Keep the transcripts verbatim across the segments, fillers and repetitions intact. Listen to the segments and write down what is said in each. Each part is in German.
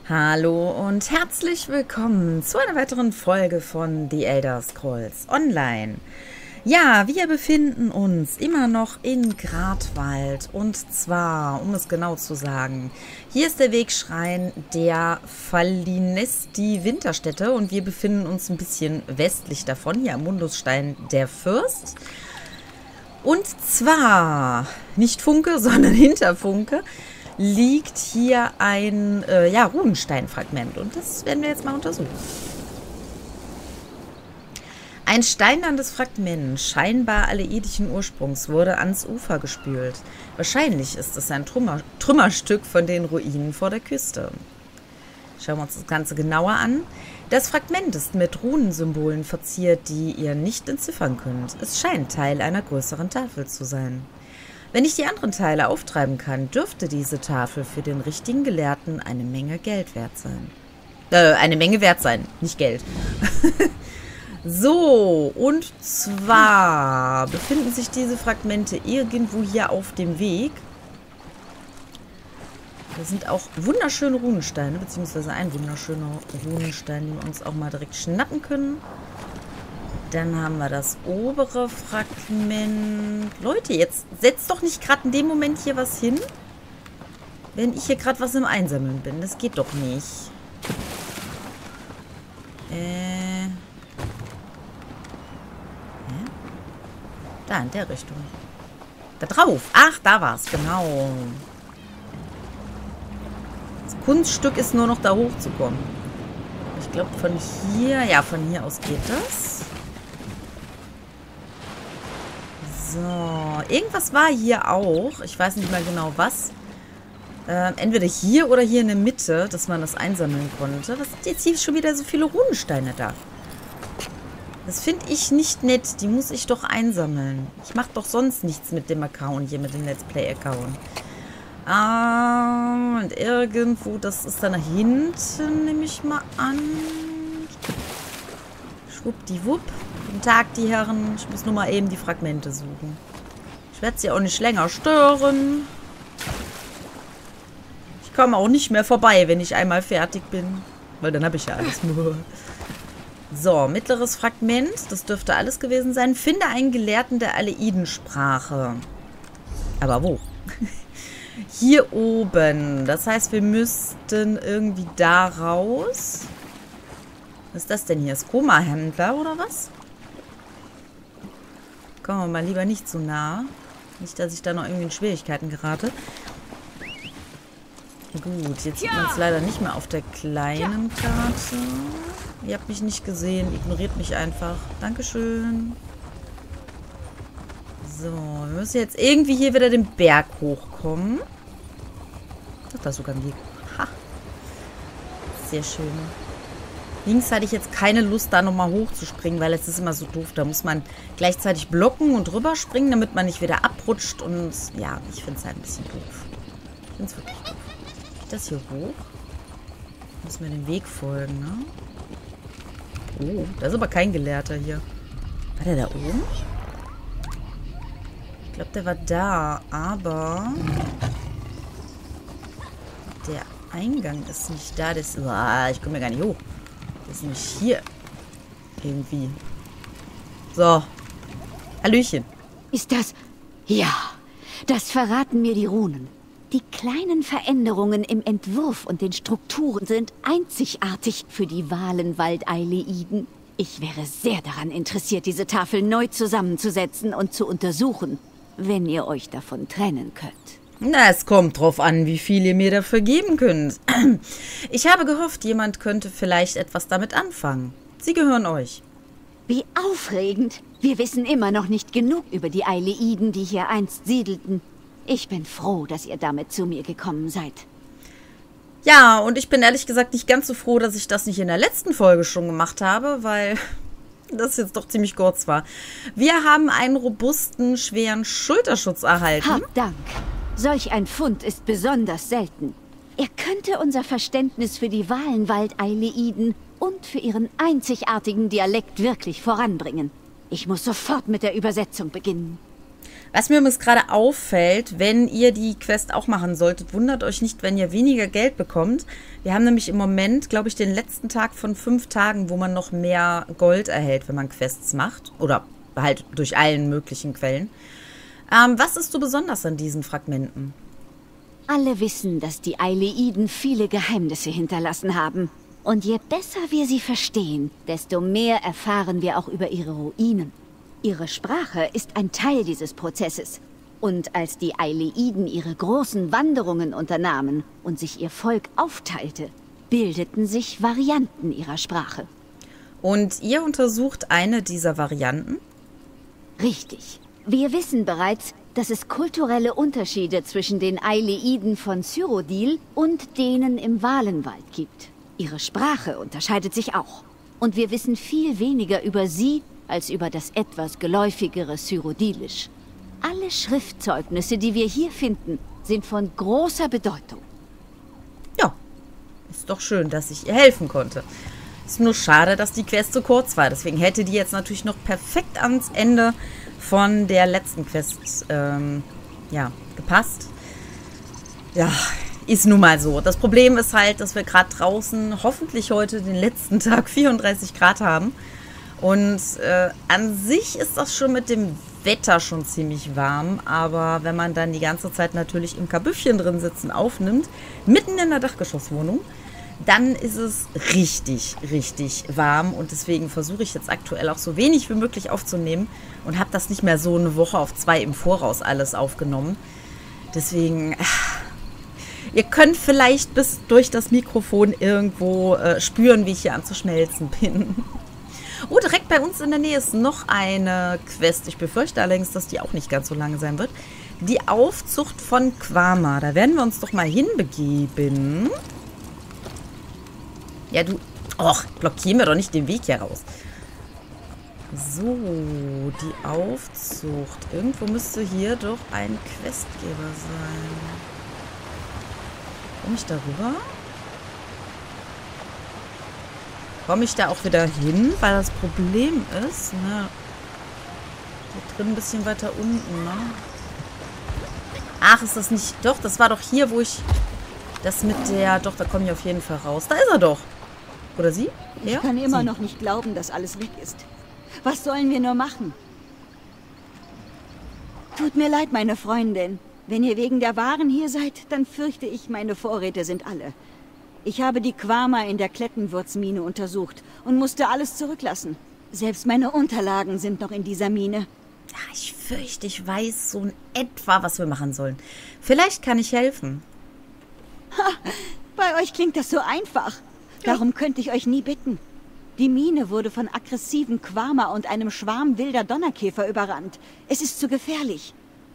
Hallo und herzlich willkommen zu einer weiteren Folge von The Elder Scrolls Online. Ja, wir befinden uns immer noch in Gradwald und zwar, um es genau zu sagen, hier ist der Wegschrein der Falinesti Winterstätte und wir befinden uns ein bisschen westlich davon, hier am Mundusstein der Fürst. Und zwar, nicht Funke, sondern hinter Funke, liegt hier ein äh, ja, Runensteinfragment und das werden wir jetzt mal untersuchen. Ein steinernes Fragment, scheinbar aleidischen Ursprungs, wurde ans Ufer gespült. Wahrscheinlich ist es ein Trümmer Trümmerstück von den Ruinen vor der Küste. Schauen wir uns das Ganze genauer an. Das Fragment ist mit Runensymbolen verziert, die ihr nicht entziffern könnt. Es scheint Teil einer größeren Tafel zu sein. Wenn ich die anderen Teile auftreiben kann, dürfte diese Tafel für den richtigen Gelehrten eine Menge Geld wert sein. Äh, eine Menge wert sein, nicht Geld. So, und zwar befinden sich diese Fragmente irgendwo hier auf dem Weg. Da sind auch wunderschöne Runensteine, beziehungsweise ein wunderschöner Runenstein, den wir uns auch mal direkt schnappen können. Dann haben wir das obere Fragment. Leute, jetzt setzt doch nicht gerade in dem Moment hier was hin, wenn ich hier gerade was im Einsammeln bin. Das geht doch nicht. Äh. Hä? Da, in der Richtung. Da drauf. Ach, da war's, genau. Das Kunststück ist nur noch da hochzukommen. Ich glaube, von hier, ja, von hier aus geht das. So, irgendwas war hier auch. Ich weiß nicht mal genau was. Äh, entweder hier oder hier in der Mitte, dass man das einsammeln konnte. Was sind jetzt hier schon wieder so viele Runensteine da? Das finde ich nicht nett. Die muss ich doch einsammeln. Ich mache doch sonst nichts mit dem Account hier, mit dem Let's Play-Account. Ah, und irgendwo, das ist da nach hinten, nehme ich mal an. Schwuppdiwupp. Guten Tag, die Herren. Ich muss nur mal eben die Fragmente suchen. Ich werde sie auch nicht länger stören. Ich komme auch nicht mehr vorbei, wenn ich einmal fertig bin. Weil dann habe ich ja alles nur. So, mittleres Fragment. Das dürfte alles gewesen sein. Finde einen Gelehrten der Aleidensprache. Aber wo? Hier oben. Das heißt, wir müssten irgendwie da raus. Was ist das denn hier? Ist Koma-Händler oder was? Kommen wir mal lieber nicht zu nah. Nicht, dass ich da noch irgendwie in Schwierigkeiten gerate. Gut, jetzt sieht man es leider nicht mehr auf der kleinen Karte. Ihr habt mich nicht gesehen. Ignoriert mich einfach. Dankeschön. So, wir müssen jetzt irgendwie hier wieder den Berg hochkommen. Ach, da ist sogar ein Weg. Ha. Sehr schön. Links hatte ich jetzt keine Lust, da nochmal hochzuspringen, weil es ist immer so doof. Da muss man gleichzeitig blocken und rüberspringen, damit man nicht wieder abrutscht. Und ja, ich finde es halt ein bisschen doof. Ich finde es wirklich doof. Geht das hier hoch? Muss mir den Weg folgen, ne? Oh, da ist aber kein Gelehrter hier. War der da oben? Ich glaube, der war da, aber der Eingang ist nicht da. Das, ah, ich komme ja gar nicht hoch. Das ist nämlich hier. Irgendwie. So. Hallöchen. Ist das... Ja, das verraten mir die Runen. Die kleinen Veränderungen im Entwurf und den Strukturen sind einzigartig für die Valenwald-Aleiden. Ich wäre sehr daran interessiert, diese Tafel neu zusammenzusetzen und zu untersuchen, wenn ihr euch davon trennen könnt. Na, es kommt drauf an, wie viel ihr mir dafür geben könnt. Ich habe gehofft, jemand könnte vielleicht etwas damit anfangen. Sie gehören euch. Wie aufregend. Wir wissen immer noch nicht genug über die Aleiden, die hier einst siedelten. Ich bin froh, dass ihr damit zu mir gekommen seid. Ja, und ich bin ehrlich gesagt nicht ganz so froh, dass ich das nicht in der letzten Folge schon gemacht habe, weil das jetzt doch ziemlich kurz war. Wir haben einen robusten, schweren Schulterschutz erhalten. Hab Dank. Solch ein Fund ist besonders selten. Er könnte unser Verständnis für die Valenwald-Aleiden und für ihren einzigartigen Dialekt wirklich voranbringen. Ich muss sofort mit der Übersetzung beginnen. Was mir übrigens gerade auffällt, wenn ihr die Quest auch machen solltet, wundert euch nicht, wenn ihr weniger Geld bekommt. Wir haben nämlich im Moment, glaube ich, den letzten Tag von fünf Tagen, wo man noch mehr Gold erhält, wenn man Quests macht. Oder halt durch allen möglichen Quellen. Ähm, was ist so besonders an diesen Fragmenten? Alle wissen, dass die Aileiden viele Geheimnisse hinterlassen haben. Und je besser wir sie verstehen, desto mehr erfahren wir auch über ihre Ruinen. Ihre Sprache ist ein Teil dieses Prozesses. Und als die Aileiden ihre großen Wanderungen unternahmen und sich ihr Volk aufteilte, bildeten sich Varianten ihrer Sprache. Und ihr untersucht eine dieser Varianten? Richtig. Wir wissen bereits, dass es kulturelle Unterschiede zwischen den Aileiden von Cyrodiil und denen im Valenwald gibt. Ihre Sprache unterscheidet sich auch. Und wir wissen viel weniger über sie als über das etwas geläufigere Cyrodiilisch. Alle Schriftzeugnisse, die wir hier finden, sind von großer Bedeutung. Ja, ist doch schön, dass ich ihr helfen konnte. Ist nur schade, dass die Quest so kurz war. Deswegen hätte die jetzt natürlich noch perfekt ans Ende von der letzten Quest ähm, ja, gepasst. Ja, ist nun mal so. Das Problem ist halt, dass wir gerade draußen hoffentlich heute den letzten Tag vierunddreißig Grad haben. Und äh, an sich ist das schon mit dem Wetter schon ziemlich warm. Aber wenn man dann die ganze Zeit natürlich im Kabüffchen drin sitzen aufnimmt, mitten in der Dachgeschosswohnung, dann ist es richtig, richtig warm. Und deswegen versuche ich jetzt aktuell auch so wenig wie möglich aufzunehmen. Und habe das nicht mehr so eine Woche auf zwei im Voraus alles aufgenommen. Deswegen, ihr könnt vielleicht bis durch das Mikrofon irgendwo äh, spüren, wie ich hier anzuschmelzen bin. Oh, direkt bei uns in der Nähe ist noch eine Quest. Ich befürchte allerdings, dass die auch nicht ganz so lange sein wird. Die Aufzucht von Quama. Da werden wir uns doch mal hinbegeben. Ja, du... Och, blockieren wir doch nicht den Weg hier raus. So, die Aufzucht. Irgendwo müsste hier doch ein Questgeber sein. Komme ich da rüber? Komme ich da auch wieder hin? Weil das Problem ist, ne? Hier drin ein bisschen weiter unten, ne? Ach, ist das nicht... Doch, das war doch hier, wo ich... Das mit der... Doch, da komme ich auf jeden Fall raus. Da ist er doch. Oder sie? Ich ja? kann immer sie. noch nicht glauben, dass alles weg ist. Was sollen wir nur machen? Tut mir leid, meine Freundin. Wenn ihr wegen der Waren hier seid, dann fürchte ich, meine Vorräte sind alle. Ich habe die Quama in der Klettenwurzmine untersucht und musste alles zurücklassen. Selbst meine Unterlagen sind noch in dieser Mine. Ja, ich fürchte, ich weiß so in etwa, was wir machen sollen. Vielleicht kann ich helfen. Ha, bei euch klingt das so einfach. Darum könnte ich euch nie bitten. Die Mine wurde von aggressiven Quama und einem Schwarm wilder Donnerkäfer überrannt. Es ist zu gefährlich.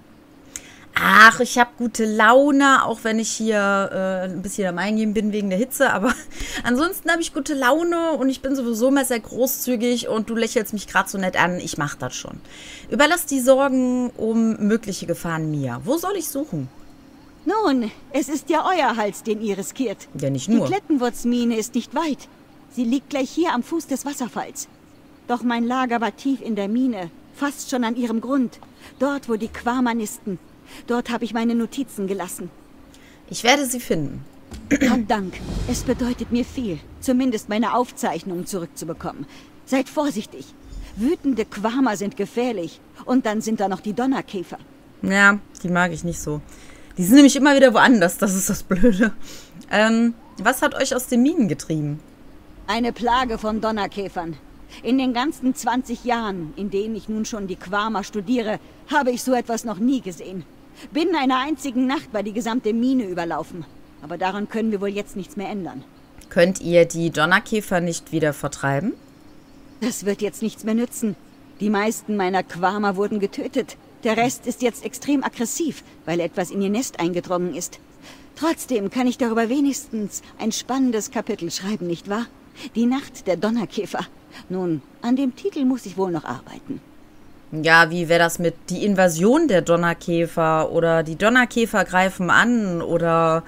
Ach, ich habe gute Laune, auch wenn ich hier äh, ein bisschen am Eingehen bin wegen der Hitze. Aber ansonsten habe ich gute Laune und ich bin sowieso immer sehr großzügig und du lächelst mich gerade so nett an. Ich mache das schon. Überlass die Sorgen um mögliche Gefahren mir. Wo soll ich suchen? Nun, es ist ja euer Hals, den ihr riskiert. Ja, nicht nur. Die Klettenwurzmine ist nicht weit. Sie liegt gleich hier am Fuß des Wasserfalls. Doch mein Lager war tief in der Mine, fast schon an ihrem Grund. Dort, wo die Quama nisten. Dort habe ich meine Notizen gelassen. Ich werde sie finden. Hab Dank. Es bedeutet mir viel, zumindest meine Aufzeichnungen zurückzubekommen. Seid vorsichtig. Wütende Quama sind gefährlich. Und dann sind da noch die Donnerkäfer. Ja, die mag ich nicht so. Die sind nämlich immer wieder woanders, das ist das Blöde. Ähm, was hat euch aus den Minen getrieben? Eine Plage von Donnerkäfern. In den ganzen zwanzig Jahren, in denen ich nun schon die Quama studiere, habe ich so etwas noch nie gesehen. Binnen einer einzigen Nacht war die gesamte Mine überlaufen. Aber daran können wir wohl jetzt nichts mehr ändern. Könnt ihr die Donnerkäfer nicht wieder vertreiben? Das wird jetzt nichts mehr nützen. Die meisten meiner Quama wurden getötet. Der Rest ist jetzt extrem aggressiv, weil etwas in ihr Nest eingedrungen ist. Trotzdem kann ich darüber wenigstens ein spannendes Kapitel schreiben, nicht wahr? Die Nacht der Donnerkäfer. Nun, an dem Titel muss ich wohl noch arbeiten. Ja, wie wäre das mit die Invasion der Donnerkäfer oder die Donnerkäfer greifen an oder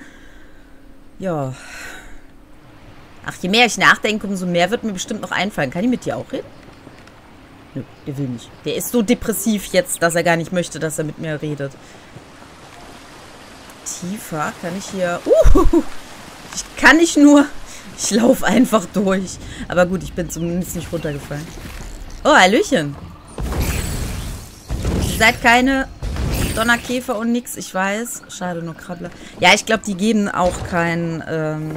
ja. Ach, je mehr ich nachdenke, umso mehr wird mir bestimmt noch einfallen. Kann ich mit dir auch reden? Nö, der will nicht. Der ist so depressiv jetzt, dass er gar nicht möchte, dass er mit mir redet. Tiefer kann ich hier... Uh, ich kann nicht nur... Ich laufe einfach durch. Aber gut, ich bin zumindest nicht runtergefallen. Oh, Hallöchen. Ihr seid keine Donnerkäfer und nix, ich weiß. Schade, nur Krabbler. Ja, ich glaube, die geben auch kein... Ähm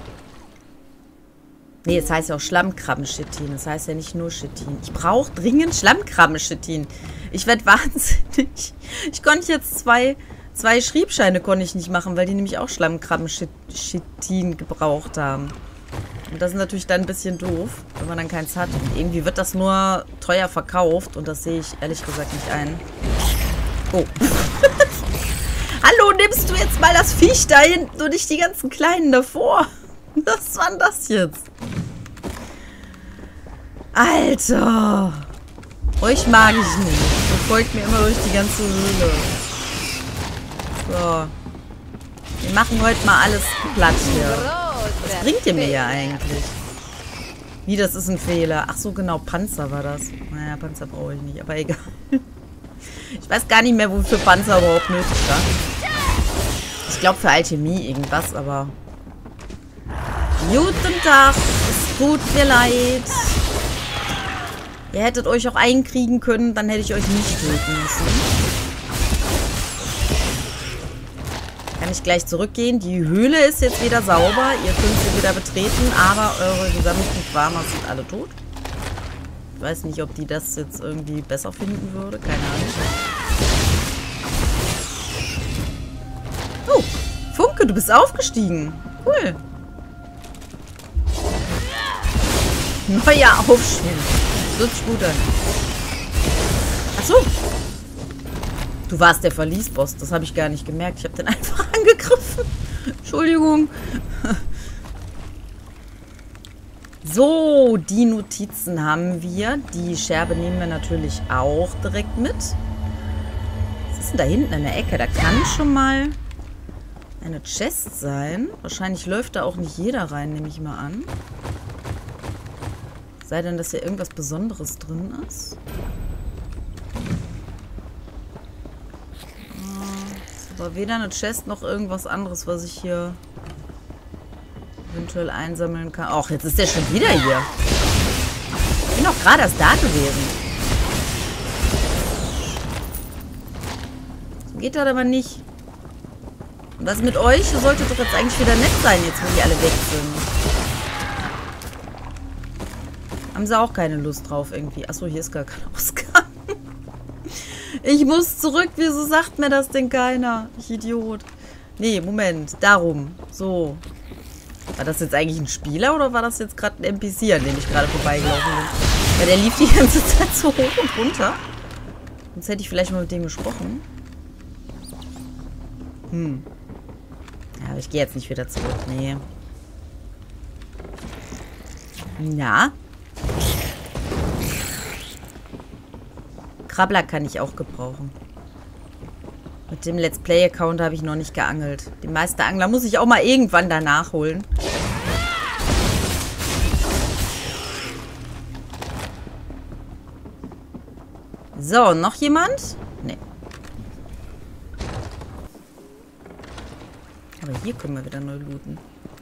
nee, das heißt ja auch Schlammkrabben-Chitin. Das heißt ja nicht nur Chitin. Ich brauche dringend Schlammkrabben-Chitin. Ich werde wahnsinnig. Ich konnte jetzt zwei... Zwei Schriebscheine konnte ich nicht machen, weil die nämlich auch Schlammkrabben-Chitin gebraucht haben. Und das ist natürlich dann ein bisschen doof, wenn man dann keins hat. Und irgendwie wird das nur teuer verkauft und das sehe ich ehrlich gesagt nicht ein. Oh. Hallo, nimmst du jetzt mal das Viech da hinten und nicht die ganzen Kleinen davor? Was war denn das jetzt? Alter. Euch mag ich nicht. Ihr folgt mir immer durch die ganze Höhle. So. Wir machen heute mal alles platt hier. Was bringt ihr mir ja eigentlich? Wie, das ist ein Fehler. Ach so, genau, Panzer war das. Naja, Panzer brauche ich nicht, aber egal. Ich weiß gar nicht mehr, wofür Panzer überhaupt nötig war. Ich glaube für Alchemie irgendwas, aber... Guten Tag, es tut mir leid. Ihr hättet euch auch einkriegen können, dann hätte ich euch nicht töten müssen. Kann ich gleich zurückgehen. Die Höhle ist jetzt wieder sauber. Ihr könnt sie wieder betreten, aber eure gesammelten Quamas sind alle tot. Ich weiß nicht, ob die das jetzt irgendwie besser finden würde. Keine Ahnung. Oh, Funke, du bist aufgestiegen. Cool. Neuer Aufschwung. Das hört sich gut an. Achso. Du warst der Verliesboss. Das habe ich gar nicht gemerkt. Ich habe den einfach angegriffen. Entschuldigung. So, die Notizen haben wir. Die Scherbe nehmen wir natürlich auch direkt mit. Was ist denn da hinten in der Ecke? Da kann schon mal eine Chest sein. Wahrscheinlich läuft da auch nicht jeder rein, nehme ich mal an. Sei denn, dass hier irgendwas Besonderes drin ist. Aber weder eine Chest noch irgendwas anderes, was ich hier eventuell einsammeln kann. Ach, jetzt ist der schon wieder hier. Ich bin doch gerade erst da gewesen. So geht das aber nicht. Und was mit euch? Ihr solltet doch jetzt eigentlich wieder nett sein, jetzt wo die alle weg sind. Haben sie auch keine Lust drauf irgendwie. Achso, hier ist gar kein Ausgang. Ich muss zurück. Wieso sagt mir das denn keiner? Ich Idiot. Nee, Moment. Darum. So. War das jetzt eigentlich ein Spieler oder war das jetzt gerade ein N P C, an dem ich gerade vorbeigelaufen bin? Weil der lief die ganze Zeit so hoch und runter. Sonst hätte ich vielleicht mal mit dem gesprochen. Hm. Ja, aber ich gehe jetzt nicht wieder zurück. Nee. Na? Krabbler kann ich auch gebrauchen. Mit dem Let's Play-Account habe ich noch nicht geangelt. Den Meisterangler muss ich auch mal irgendwann danach holen. So, noch jemand? Nee. Aber hier können wir wieder neu looten.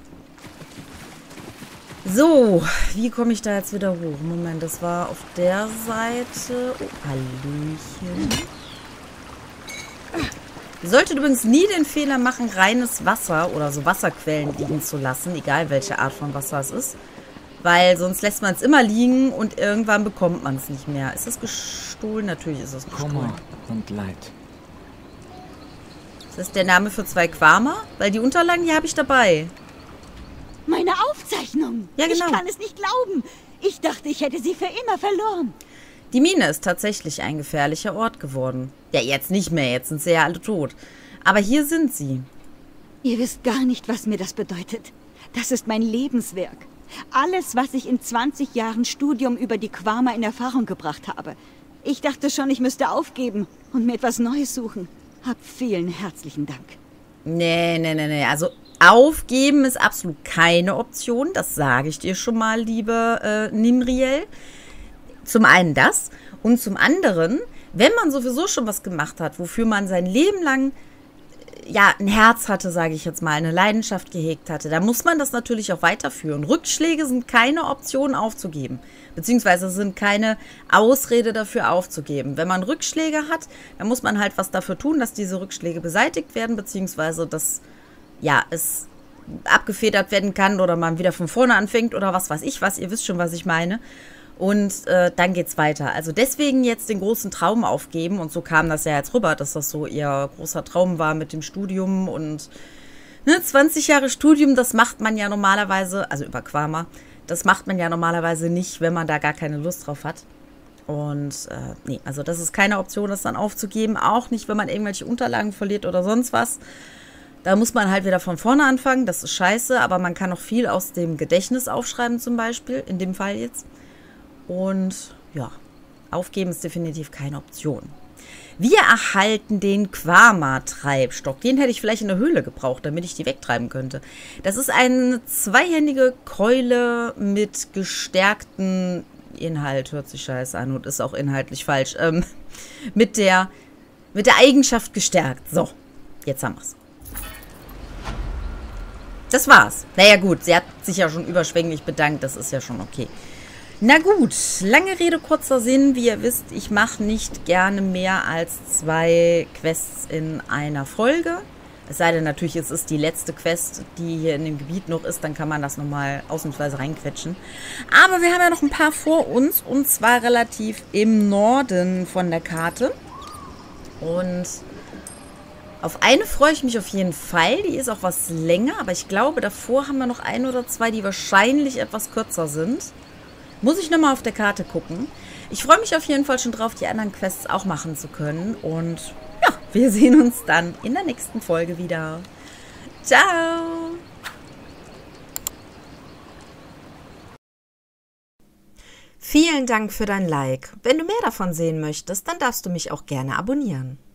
So, wie komme ich da jetzt wieder hoch? Moment, das war auf der Seite. Oh, Hallöchen. Ihr solltet übrigens nie den Fehler machen, reines Wasser oder so Wasserquellen liegen zu lassen, egal welche Art von Wasser es ist. Weil sonst lässt man es immer liegen und irgendwann bekommt man es nicht mehr. Ist das gestohlen? Natürlich ist es gestohlen. Kummer und Leid. Ist das der Name für zwei Quama? Weil die Unterlagen, die habe ich dabei. Meine Aufzeichnung. Ja, genau. Ich kann es nicht glauben. Ich dachte, ich hätte sie für immer verloren. Die Mine ist tatsächlich ein gefährlicher Ort geworden. Ja, jetzt nicht mehr. Jetzt sind sie ja alle tot. Aber hier sind sie. Ihr wisst gar nicht, was mir das bedeutet. Das ist mein Lebenswerk. Alles, was ich in zwanzig Jahren Studium über die Quama in Erfahrung gebracht habe. Ich dachte schon, ich müsste aufgeben und mir etwas Neues suchen. Hab vielen herzlichen Dank. Nee, nee, nee, nee. Also aufgeben ist absolut keine Option. Das sage ich dir schon mal, liebe äh, Nimriel. Zum einen das und zum anderen, wenn man sowieso schon was gemacht hat, wofür man sein Leben lang ja ein Herz hatte, sage ich jetzt mal, eine Leidenschaft gehegt hatte, dann muss man das natürlich auch weiterführen. Rückschläge sind keine Option aufzugeben, beziehungsweise sind keine Ausrede dafür aufzugeben. Wenn man Rückschläge hat, dann muss man halt was dafür tun, dass diese Rückschläge beseitigt werden, beziehungsweise dass ja, es abgefedert werden kann oder man wieder von vorne anfängt oder was weiß ich was. Ihr wisst schon, was ich meine. Und äh, dann geht's weiter. Also deswegen jetzt den großen Traum aufgeben. Und so kam das ja jetzt rüber, dass das so ihr großer Traum war mit dem Studium. Und ne, zwanzig Jahre Studium, das macht man ja normalerweise, also über Quama, das macht man ja normalerweise nicht, wenn man da gar keine Lust drauf hat. Und äh, nee, also das ist keine Option, das dann aufzugeben. Auch nicht, wenn man irgendwelche Unterlagen verliert oder sonst was. Da muss man halt wieder von vorne anfangen. Das ist scheiße, aber man kann noch viel aus dem Gedächtnis aufschreiben zum Beispiel, in dem Fall jetzt. Und ja, aufgeben ist definitiv keine Option. Wir erhalten den Quama-Treibstock. Den hätte ich vielleicht in der Höhle gebraucht, damit ich die wegtreiben könnte. Das ist eine zweihändige Keule mit gestärkten Inhalt. Hört sich scheiße an und ist auch inhaltlich falsch. Ähm, mit der, mit der Eigenschaft gestärkt. So, jetzt haben wir es. Das war's. Naja gut, sie hat sich ja schon überschwänglich bedankt. Das ist ja schon okay. Na gut, lange Rede, kurzer Sinn. Wie ihr wisst, ich mache nicht gerne mehr als zwei Quests in einer Folge. Es sei denn natürlich, es ist die letzte Quest, die hier in dem Gebiet noch ist. Dann kann man das nochmal ausnahmsweise reinquetschen. Aber wir haben ja noch ein paar vor uns. Und zwar relativ im Norden von der Karte. Und auf eine freue ich mich auf jeden Fall. Die ist auch was länger. Aber ich glaube, davor haben wir noch ein oder zwei, die wahrscheinlich etwas kürzer sind. Muss ich nochmal auf der Karte gucken. Ich freue mich auf jeden Fall schon drauf, die anderen Quests auch machen zu können. Und ja, wir sehen uns dann in der nächsten Folge wieder. Ciao! Vielen Dank für dein Like. Wenn du mehr davon sehen möchtest, dann darfst du mich auch gerne abonnieren.